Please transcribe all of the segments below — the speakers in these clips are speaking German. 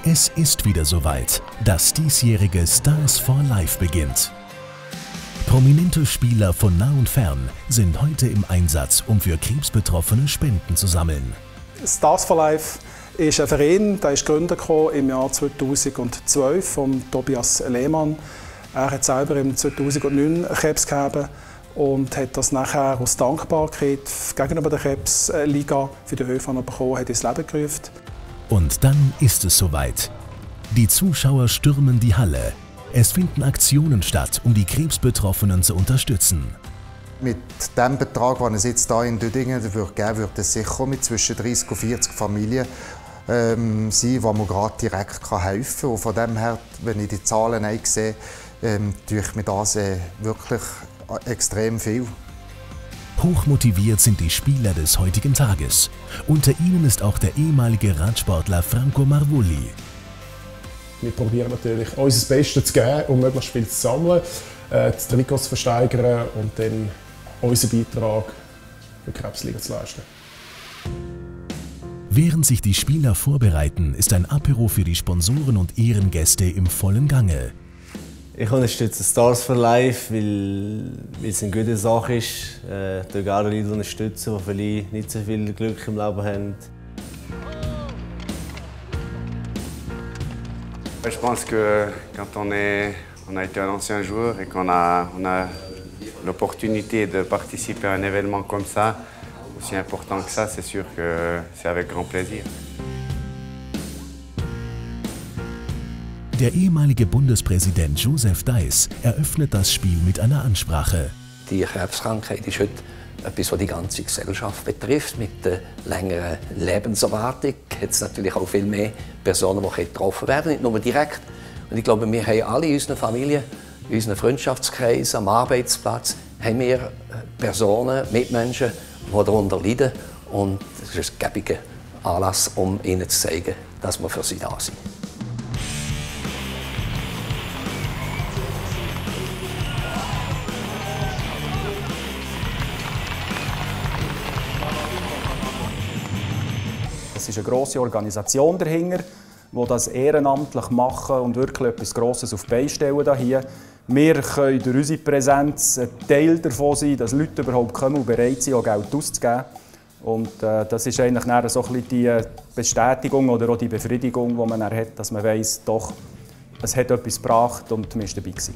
Es ist wieder soweit. Das diesjährige Stars for Life beginnt. Prominente Spieler von nah und fern sind heute im Einsatz, um für Krebsbetroffene Spenden zu sammeln. Stars for Life ist ein Verein, der ist gegründet im Jahr 2012 von Tobias Lehmann. Er hat selber im 2009 Krebs gehabt und hat das nachher aus Dankbarkeit gegenüber der Krebsliga für die ÖV bekommen, hat ins Leben gerufen. Und dann ist es soweit. Die Zuschauer stürmen die Halle. Es finden Aktionen statt, um die Krebsbetroffenen zu unterstützen. Mit dem Betrag, den es jetzt hier in Düdingen geben wird es sicher mit zwischen 30 und 40 Familien sein, wo man gerade direkt helfen kann. Und von dem her, wenn ich die Zahlen sehe, tue ich mir das wirklich extrem viel. Hochmotiviert sind die Spieler des heutigen Tages. Unter ihnen ist auch der ehemalige Radsportler Franco Marvulli. Wir probieren natürlich, unser Bestes zu geben, um möglichst viel zu sammeln, die Trikots zu versteigern und dann unseren Beitrag für die Krebsliga zu leisten. Während sich die Spieler vorbereiten, ist ein Apéro für die Sponsoren und Ehrengäste im vollen Gange. Ich unterstütze Stars for Life, weil es eine gute Sache ist. Ich auch Leute unterstützen, die vielleicht nicht so viel Glück im Leben haben. Je pense que quand on a été un ancien joueur et qu'on a l'opportunité de participer à un événement comme ça, aussi important que ça, c'est sûr que c'est avec grand plaisir. Der ehemalige Bundespräsident Joseph Deiss eröffnet das Spiel mit einer Ansprache. Die Krebskrankheit ist heute etwas, was die ganze Gesellschaft betrifft. Mit der längeren Lebenserwartung hat es natürlich auch viel mehr Personen, die getroffen werden, nicht nur direkt. Und ich glaube, wir haben alle in unseren Familien, in unseren Freundschaftskreisen, am Arbeitsplatz, haben wir Personen, Mitmenschen, die darunter leiden. Und das ist ein gäbiger Anlass, um ihnen zu zeigen, dass wir für sie da sind. Es ist eine grosse Organisation dahinter, die das ehrenamtlich machen und wirklich etwas Grosses auf die Beine stellen hier. Wir können durch unsere Präsenz ein Teil davon sein, dass Leute überhaupt kommen und bereit sind, auch Geld auszugeben. Und das ist eigentlich dann so ein bisschen die Bestätigung oder auch die Befriedigung, die man dann hat, dass man weiss, doch, es hat etwas gebracht und man war dabei gewesen.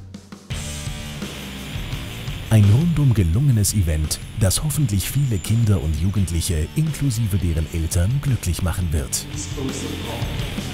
Ein rundum gelungenes Event, das hoffentlich viele Kinder und Jugendliche inklusive deren Eltern glücklich machen wird.